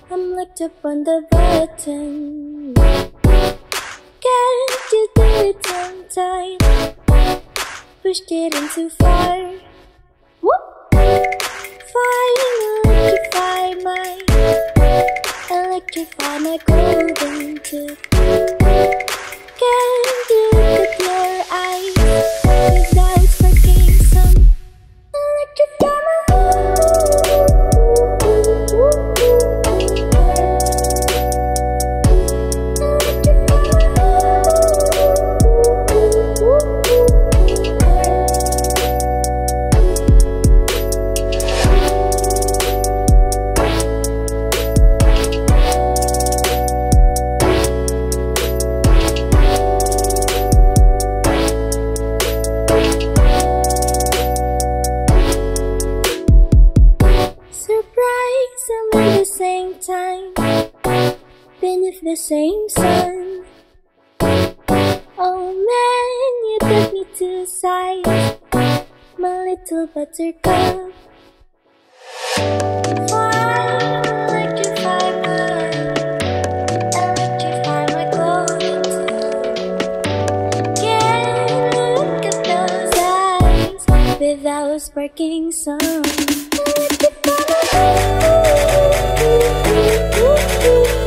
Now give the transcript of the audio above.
I'm locked up on the button. Can't you do it sometime? Pushed it in too far. Whoop! Electrify my golden tooth. Can't you look at your eyes without sparking some electrify at the same time, beneath the same sun. Oh man, you took me to size, my little buttercup. Electrify my golden tooth. Can't look at those eyes without sparking some. Electrify my